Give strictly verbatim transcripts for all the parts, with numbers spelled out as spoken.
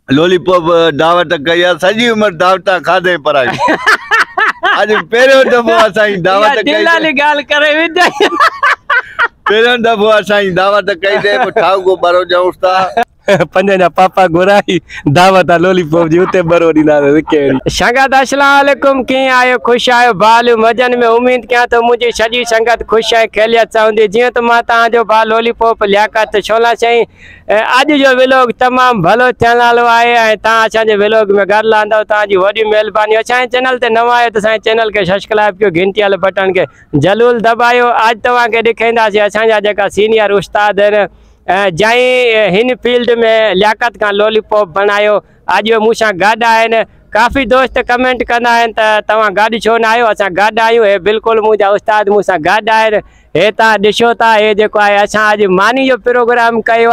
Lollipop दावत कई सजी उम्र दावत खाधे पर आई आज पहिरियों दफ़ो असां दावत कई दिलाली गाल करे विदा पहिरियों दफ़ो असां दावत कई ते ठाव को बरो जाऊं था पंजा पापा घुराई दावत लॉलीपॉप जी उते बरो दीना केड़ी संगत अस्सलाम वालेकुम की आयो खुश आयो बाल मजन में उम्मीद क्या तो मुझे सजी संगत खुश है खैलियत चाहंदी जी तो मा ता जो बा लॉलीपॉप लियाकत छोला सही आज जो व्लॉग तमाम भलो थियण वालो आहे ता असा जे व्लॉग में घर लांदो ता जी वडी मेहरबानी असा चैनल ते नवा आयो तो सा चैनल के सब्सक्राइब कयो घंटी वाले बटन के जरूर दबायो आज तवा के दिखाइंदा से असा जा जेका सीनियर उस्ताद है जाई हिन फील्ड में लियाकत का लॉलीपॉप बनायो आज मूसा गाडा है काफ़ी दोस्त कमेंट करना है तवा गाड़ी छो ना आयो असा गाडा आयो है बिल्कुल मुझा उस्ताद मूसा गाडा है हे ता दिशो ता हे जेको है असा आज मानी जो प्रोग्राम कयो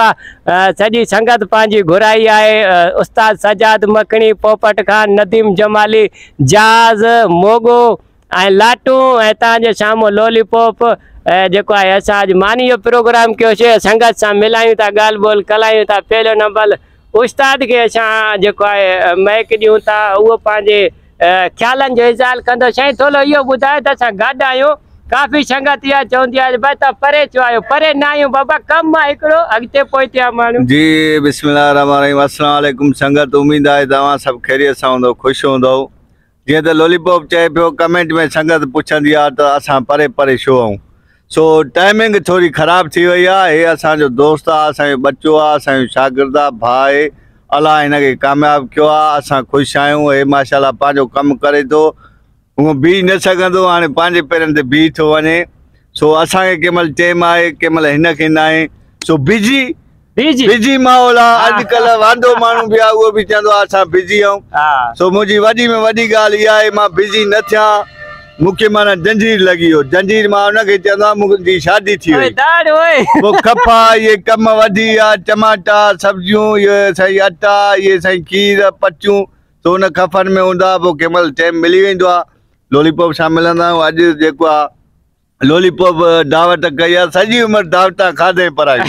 सजी संगत पांजी घुराई है उस्ताद सजाद मखनी पोपट खान नदीम जमाली जाज मोगो ए लाटू ए ताजे सामो लॉलीपॉप जो है अस आज मानी जो प्रोग्राम क्यों से संगत से मिलायूं था गाल बोल कलायूं था पहले नंबर उस्ताद के अस जो है मैक दूँ था वो पाँचे ख्यालन जो इज़ाल कंदो साईं थोरो इहो बुधाए तो अस गाडा आयो काफ़ी संगत इहा चवंदी आहे भाई त परे चो आयो परे ना आयो बाबा कम आहे हिकिड़ो अॻिते पहुचा माण्हू जी बिस्मिल्लाह रहमान रहीम अस्सलाम वालेकुम संगत उम्मीद आहे तव्हां सभु खैरियत सां हूंदो ख़ुशि हूंदो जीअं त लॉलीपॉप चए पियो कमेंट में संगत पुछंदी आहे त असां परे परे छो आहियूं सो टाइमिंग थोड़ी ख़राब थी वही है ये असो दोस्त आहे बच्चो आहे शागिर्द भाई अल्लाह इनके कामयाब किया अस खुश आयूँ हे माशाल्लाह पाँचो कम करे तो वो बी न सघंदो हाणे पंहिंजे पेरनि ते बी थो वञे सो असांखे केमल टाइम आहे केमल हिनखे न आहे सो बिजी बिजी बिजी माहौल आहे अॼुकल्ह वांदो माण्हू बि आहे उहो बि चवंदो आहे असां बिजी आहियूं सो मुंहिंजी वॾी में वॾी ॻाल्हि इहा आहे मां बिजी न थियां मुख्य माना जंजीर लगी हो जंजीर मां उनके चंदा मुझी शादी थी वही वो खपा ये कम वधी आ टमाटा सब्जियों ये सही अटा ये सही खीर पचूं तो उन खफन में हुंदा वो केमल टाइम मिली वेंदो आ लॉलीपॉप सा मिलंदा आज जेको आ लॉलीपॉप दावत कई सजी उम्र दावत खाधे पर आई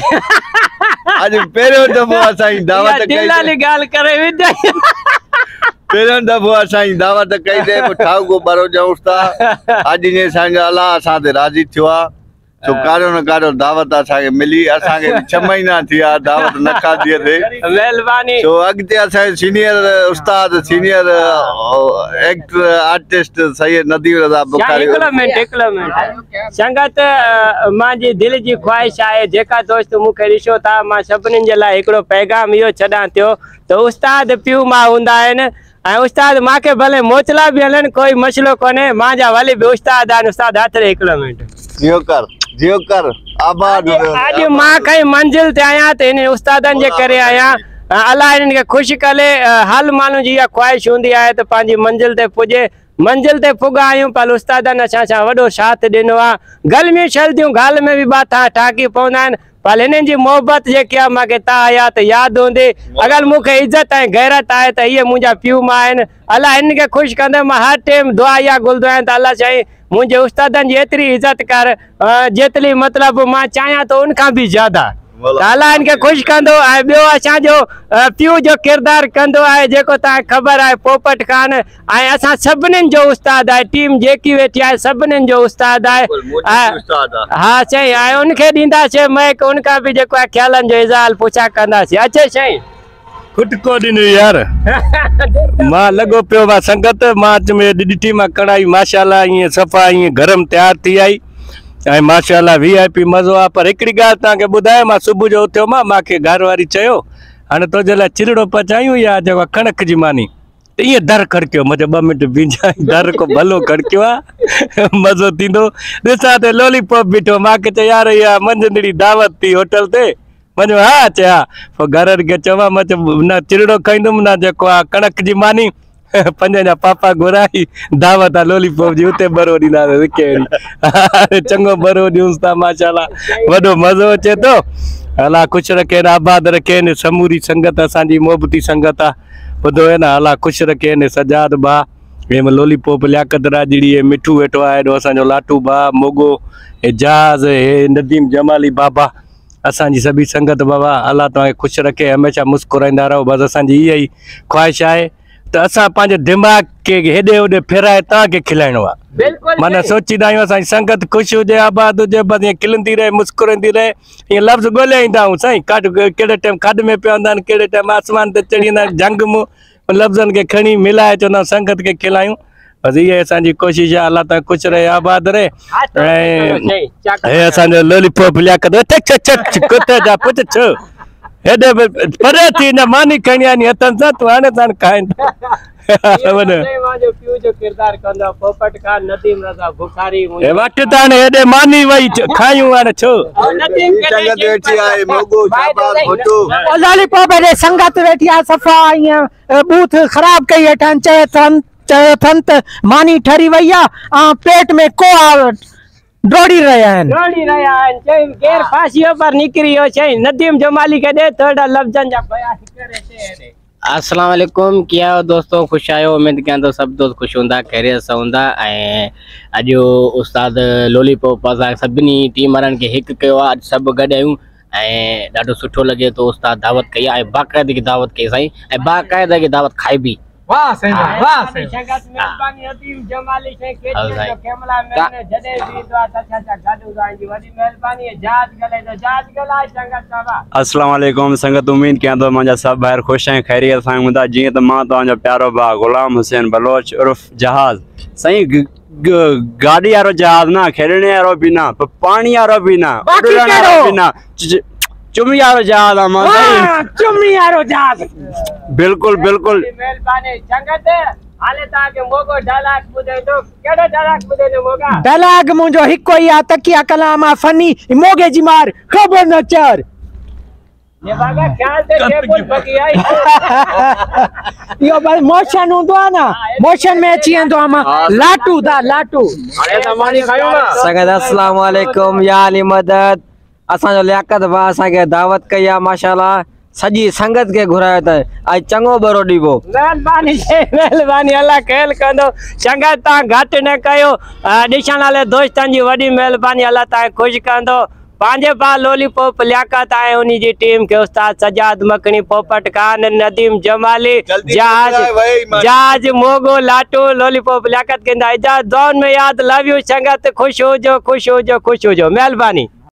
आज पहिरियों दफ़ो असां दावत कई दिलाली गाल करे विदा पहिरियों दफ़ो असां दावत कई ते ठाव को बरो जाऊं था अॼु ने संगा अल्लाह असां ते राज़ी थियो आहे सो कारो न कारो दावत असांखे मिली असांखे छह महीना थिया दावत न खाधी थे मेहरबानी सो अॻिते असांजे सीनियर उस्ताद senior actor artist Syed Nadeem Raza Bukhari हिकिड़ो मिनट हिकिड़ो मिनट संगत मुंहिंजी दिलि जी ख्वाहिश आहे जेका दोस्त मूंखे ॾिसो था मां सभिनीनि जे लाइ हिकिड़ो पैगाम इहो छॾां थियो त उस्ताद पियूं मां हूंदा आहिनि ऐं उस्ताद मांखे भले मोचला भी हलन कोई मसलो कोने मां जा वाली भी उस्ताद आन उस्ताद हाथ रे हिकिड़ो मिनट जियो कर जियो कर आबाद आज मां कई मंजिल ते आया ते इन उस्तादन जे करे आया अल्लाह इनके खुश करे हल मानू जी ख्वाहिश हुंदी आहे त पांजी मंजिल ते पुजे मंजिल ते पुगा आयूं पर उस्तादन असा सा वडो साथ दिनो आ गर्मी सर्दियों गाल में भी बात ठाकी पवंदा पर इन जी मोहब्बत जेकी आहे मूंखे तव्हां आया त यादि हूंदी अगरि मूंखे इज़त ऐं गैरत आहे त इहे मुंहिंजा पीउ मां आहिनि अलाह हिनखे ख़ुशि कंदे मां हर टाइम दुआ इहा घुरंदो आहियां त अलाह साईं मुंहिंजे उस्तादनि जी एतिरी इज़त कर जेतिरी मतिलबु मां चाहियां त उनखां बि ज़्यादा अल्लाह इनके खुश कंदो ऐं ॿियो असांजो पीउ जो किरदार कंदो आहे जेको तव्हांखे ख़बर आहे पोपट खान ऐं असां सभिनीनि जो उस्ताद आहे टीम जेकी वेठी आहे सभिनीनि जो उस्ताद आहे हा साईं ऐं उनखे ॾींदासीं मैक उनखां बि जेको आहे ख्यालनि जो इज़ाल पुछा कंदासीं अचे साईं खुटको ॾिनो यार मां लॻो पियो मां संगत मां अच में ॾिठी मां कढ़ाई माशाल्लाह ईअं सफ़ा ईअं गरम तयार थी आई ऐं माशाल्लाह वी आई पी मज़ो आहे पर हिकिड़ी ॻाल्हि तव्हांखे ॿुधायो मां सुबुह जो उथियो मां मूंखे घर वारी चयो हाणे तुंहिंजे लाइ चिरड़ो पचायूं या जेको कणक जी मानी त ईअं दर खड़कियो मुंहिंजो ॿ मिंट बीजाई दर को भलो खड़कियो आहे मज़ो थींदो ॾिसां त लॉलीपॉप बीठो मूंखे चयो यार इहा मंझंदड़ी दावत थी होटल ते मुंहिंजो हा चया पोइ घर खे चवां मां न चिरड़ो खाईंदुमि न जेको आहे कणक जी मानी पंजा पापा घुराई दावत आहे लॉलीपॉप जी उते बरो ॾींदासीं कहिड़ी चङो बरो ॾियूंसि था माशाल्लाह वॾो मज़ो अचे थो अलाह ख़ुशि रखे आबाद रखे समूरी संगत असांजी मोहबती संगत आहे ॿुधो आहे न अलाह ख़ुशि रखे सजाद भा हे लॉलीपॉप लियाकत राजड़ी हे मिठू वेठो आहे हेॾो असांजो लाटू भा मोगो हे जहाज़ हे नदीम जमाली बाबा असांजी सभी संगत बाबा अल्लाह तव्हांखे ख़ुशि रखे हमेशह मुस्कुराईंदा रहो बस असांजी इहा ई ख़्वाहिश आहे त असां पंहिंजे दिमाग़ खे हेॾे होॾे फिराए तव्हांखे खिलाइणो आहे बिल्कुल माना सोचींदा आहियूं असांजी संगत ख़ुशि हुजे आबाद हुजे बस ईअं खिलंदी रहे मुस्कुराईंदी रहे ईअं लफ़्ज़ ॻोल्हे ईंदा आहियूं साईं काड कहिड़े टाइम खॾ में पिया हूंदा आहिनि कहिड़े टाइम आसमान ते चढ़ी वेंदा आहिनि जंग में लफ़्ज़नि खे खणी मिलाए चवंदा आहियूं संगत खे खिलायूं बस इहा असांजी कोशिशि आहे अल्लाह तां ख़ुशि रहे आबाद रहे ऐं हे असांजो लोलीपॉप लियाकत कुते जा पुछ छो हेॾे परे थी न मानी खणी आनी हथनि सां तूं हाणे साण खाईंदा वट त हाणे हेॾे मानी वई खायूं हाणे छो लॉलीपॉप हेॾे संगत वेठी आहे सफ़ा ईअं बूथ ख़राब कई वेठा चए अथनि चए अथनि त मानी ठरी वई आहे ऐं पेट में को दौड़ी रहिया आहिनि दौड़ी रहिया आहिनि चई गैर फांसीअ पर निकिरी वियो चई नदीम जमाली खे ॾे थोरा लफ़्ज़नि जा बयान करे चए अस्सलाम वालेकुम क्या हो दोस्तों खुश आयो उम्मीद कयां तो सब दोस्त खुश हूंदा खैरियत सां हूंदा ऐं अॼु उस्ताद लोलीपॉप असां सभिनी टीम वारनि खे हिकु कयो आहे अॼु सभु गॾु आहियूं ऐं ॾाढो सुठो लॻे थो उस्ताद दावत कई आहे ऐं बाक़ाइदगी दावत कई साईं ऐं बाक़ाइदगी दावत खाई बि वाह सही वाह सही संगत मेहरबानी नदीम जमाली से केतिरी जो कैमरा मैन जॾहिं बि ईंदो आहे त छा गॾु तव्हांजी वॾी महिरबानी आहे जात गले त जात गलाए संगत बाबा अस्सलाम वालेकुम संगत उम्मीद कयां थो मुंहिंजा सभु ॿाहिरि ख़ुशि ऐं ख़ैरियत सां हूंदा जीअं त मां तव्हांजो प्यारो भाउ ग़ुलाम हुसैन बलोच उर्फ़ जहाज़ साईं गाॾी वारो जहाज़ न खेॾणे वारो बि न पाणी वारो बि न उॾण वारो बि न चुमी वारो जहाज़ आहे मां साईं चुमी वारो जहाज़ बिल्कुल बिल्कुल मेहरबानी संगत हाले तव्हांखे मोगो डायलॉग ॿुधाईंदो कहिड़ो डायलॉग ॿुधाईंदो मोगा डायलॉग मुंहिंजो हिकु ई आहे तकिया कलाम आहे फनी मोगे जी मार ख़बर न चर ये बाबा ख्याल से टेबल बगी आई यो बस मोशन हूंदो आहे न मोशन में अची वेंदो आहे मां लाटू दा लाटू हाणे त मानी खायूं ना संगत अस्सलाम वालेकुम या अली मदद असांजो लियाकत भाउ असांखे दावत कई आहे माशाल्लाह सॼी संगत खे घुरायो अथई ऐं चङो बरो ॾिबो महिरबानी महिरबानी अल्लाह ख़ैर कंदो संगत तव्हां घटि न कयो ॾिसण वारे दोस्तनि जी वॾी महिरबानी अल्लाह तव्हांखे ख़ुशि कंदो पंहिंजे भाउ लोलीपॉप लियाकत ऐं उन जी टीम खे उस्ताद सजाद मखणी पोपट खान नदीम जमाली जहाज जहाज मोगो लाटू लोलीपॉप लियाकत कंदा इजाज़त दुआउनि में यादि लव यू संगत ख़ुशि हुजो ख़ुशि हुजो ख़ुशि हुजो महिरबानी।